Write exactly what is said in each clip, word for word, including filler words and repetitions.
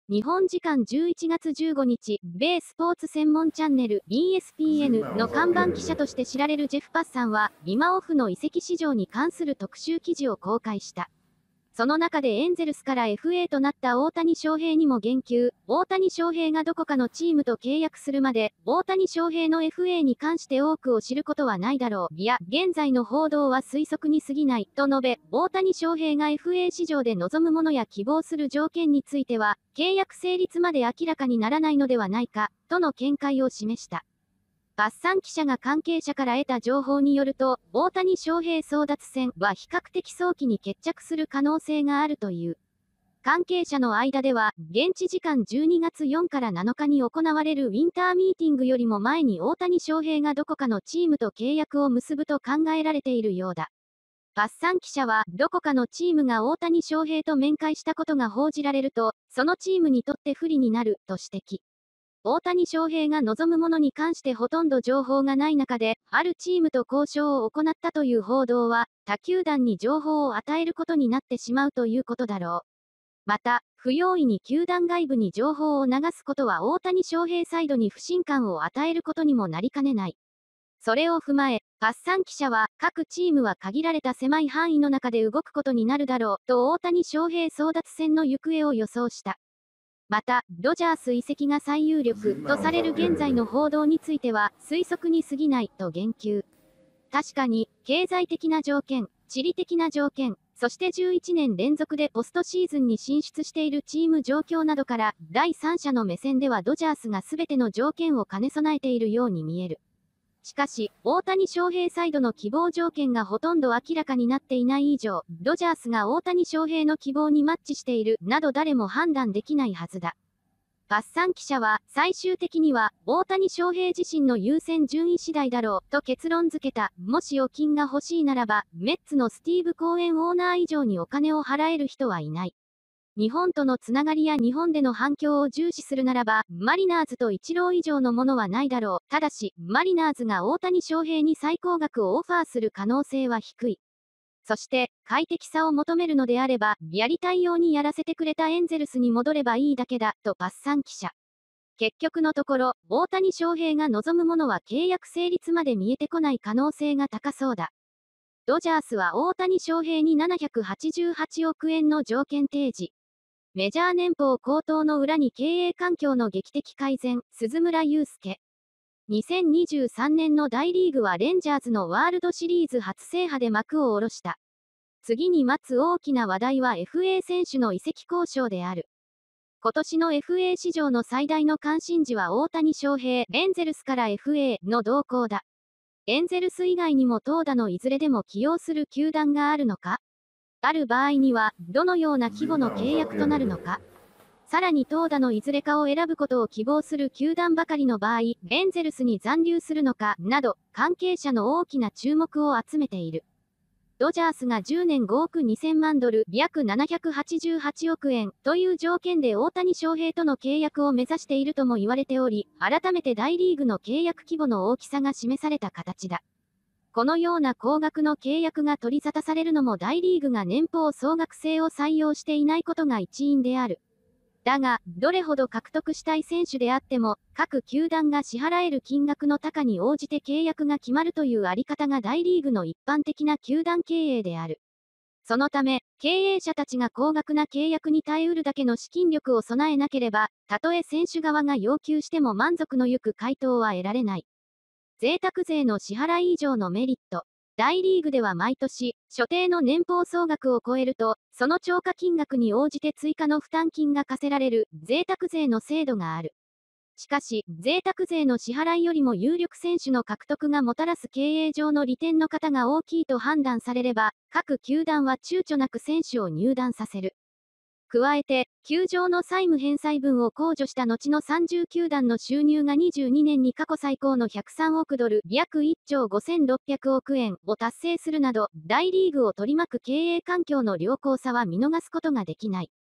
日本時間じゅういちがつじゅうごにち、米スポーツ専門チャンネル イーエスピーエヌ の看板記者として知られるジェフ・パッサンは、今オフの移籍市場に関する特集記事を公開した。その中でエンゼルスから エフエー となった大谷翔平にも言及、大谷翔平がどこかのチームと契約するまで、大谷翔平の エフエー に関して多くを知ることはないだろう。いや、現在の報道は推測に過ぎない、と述べ、大谷翔平が エフエー 市場で望むものや希望する条件については、契約成立まで明らかにならないのではないか、との見解を示した。パッサン記者が関係者から得た情報によると、大谷翔平争奪戦は比較的早期に決着する可能性があるという。関係者の間では、現地時間じゅうにがつよっかからなのかに行われるウィンターミーティングよりも前に大谷翔平がどこかのチームと契約を結ぶと考えられているようだ。パッサン記者は、どこかのチームが大谷翔平と面会したことが報じられると、そのチームにとって不利になる、と指摘。大谷翔平が望むものに関してほとんど情報がない中で、あるチームと交渉を行ったという報道は、他球団に情報を与えることになってしまうということだろう。また、不用意に球団外部に情報を流すことは大谷翔平サイドに不信感を与えることにもなりかねない。それを踏まえ、パッサン記者は、各チームは限られた狭い範囲の中で動くことになるだろう、と大谷翔平争奪戦の行方を予想した。また、ドジャース移籍が最有力とされる現在の報道については、推測に過ぎないと言及。確かに、経済的な条件、地理的な条件、そしてじゅういちねん連続でポストシーズンに進出しているチーム状況などから、第三者の目線ではドジャースが全ての条件を兼ね備えているように見える。しかし、大谷翔平サイドの希望条件がほとんど明らかになっていない以上、ドジャースが大谷翔平の希望にマッチしているなど誰も判断できないはずだ。パッサン記者は、最終的には、大谷翔平自身の優先順位次第だろう、と結論付けた。もし預金が欲しいならば、メッツのスティーブ・コーエンオーナー以上にお金を払える人はいない。日本とのつながりや日本での反響を重視するならば、マリナーズとイチロー以上のものはないだろう。ただし、マリナーズが大谷翔平に最高額をオファーする可能性は低い。そして、快適さを求めるのであれば、やりたいようにやらせてくれたエンゼルスに戻ればいいだけだ、とパッサン記者。結局のところ、大谷翔平が望むものは契約成立まで見えてこない可能性が高そうだ。ドジャースは大谷翔平にななひゃくはちじゅうはちおくえんの条件提示。メジャー年俸高騰の裏に経営環境の劇的改善、鈴村祐介。にせんにじゅうさんねんの大リーグはレンジャーズのワールドシリーズ初制覇で幕を下ろした。次に待つ大きな話題は エフエー 選手の移籍交渉である。今年の エフエー 市場の最大の関心事は大谷翔平、エンゼルスから エフエー の動向だ。エンゼルス以外にも投打のいずれでも起用する球団があるのか？ある場合には、どのような規模の契約となるのか。さらに投打のいずれかを選ぶことを希望する球団ばかりの場合、エンゼルスに残留するのか、など、関係者の大きな注目を集めている。ドジャースがじゅうねんごおくにせんまんドル、約ななひゃくはちじゅうはちおくえんという条件で大谷翔平との契約を目指しているとも言われており、改めて大リーグの契約規模の大きさが示された形だ。このような高額の契約が取り沙汰されるのも大リーグが年俸総額制を採用していないことが一因である。だが、どれほど獲得したい選手であっても、各球団が支払える金額の高に応じて契約が決まるというあり方が大リーグの一般的な球団経営である。そのため、経営者たちが高額な契約に耐えうるだけの資金力を備えなければ、たとえ選手側が要求しても満足のゆく回答は得られない。贅沢税の支払い以上のメリット。大リーグでは毎年、所定の年俸総額を超えると、その超過金額に応じて追加の負担金が課せられる贅沢税の制度がある。しかし、贅沢税の支払いよりも有力選手の獲得がもたらす経営上の利点の方が大きいと判断されれば、各球団は躊躇なく選手を入団させる。加えて、球場の債務返済分を控除した後のさんじゅうきゅうだんの収入がにじゅうにねんに過去最高のひゃくさんおくドル、約いっちょうごせんろっぴゃくおくえんを達成するなど、大リーグを取り巻く経営環境の良好さは見逃すことができない。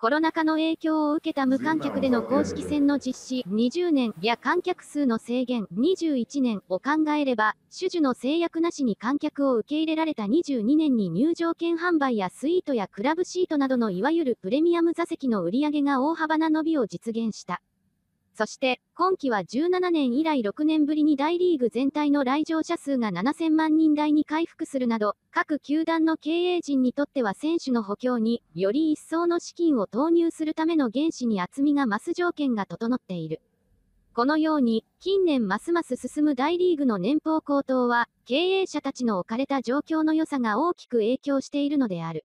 コロナ禍の影響を受けた無観客での公式戦の実施にじゅうねんや観客数の制限にじゅういちねんを考えれば、種々の制約なしに観客を受け入れられたにじゅうにねんに入場券販売やスイートやクラブシートなどのいわゆるプレミアム座席の売り上げが大幅な伸びを実現した。そして、今季はじゅうななねん以来ろくねんぶりに大リーグ全体の来場者数がななせんまんにん台に回復するなど、各球団の経営陣にとっては選手の補強により一層の資金を投入するための原資に厚みが増す条件が整っている。このように、近年ますます進む大リーグの年俸高騰は、経営者たちの置かれた状況の良さが大きく影響しているのである。